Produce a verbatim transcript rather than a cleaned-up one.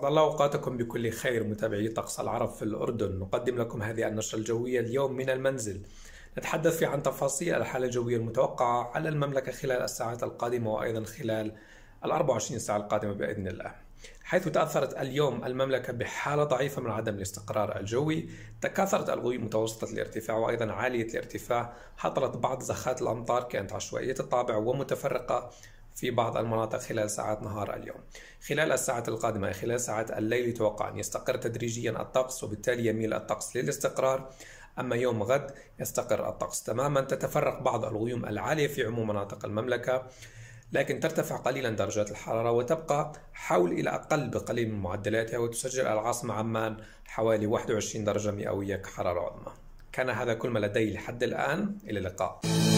الله أوقاتكم بكل خير متابعي طقس العرب في الأردن. نقدم لكم هذه النشرة الجوية اليوم من المنزل، نتحدث فيها عن تفاصيل الحالة الجوية المتوقعة على المملكة خلال الساعات القادمة وأيضا خلال الأربع وعشرين ساعة القادمة بإذن الله. حيث تأثرت اليوم المملكة بحالة ضعيفة من عدم الاستقرار الجوي، تكاثرت الغيوم متوسطة الارتفاع وأيضا عالية الارتفاع، حصلت بعض زخات الأمطار كانت عشوائية الطابع ومتفرقة في بعض المناطق خلال ساعات نهار اليوم. خلال الساعات القادمة خلال ساعات الليل يتوقع أن يستقر تدريجيا الطقس، وبالتالي يميل الطقس للاستقرار. أما يوم غد يستقر الطقس تماما، تتفرق بعض الغيوم العالية في عموم مناطق المملكة، لكن ترتفع قليلا درجات الحرارة وتبقى حول إلى أقل بقليل من معدلاتها، وتسجل العاصمة عمان حوالي واحد وعشرين درجة مئوية كحرارة عظمى. كان هذا كل ما لدي لحد الآن، إلى اللقاء.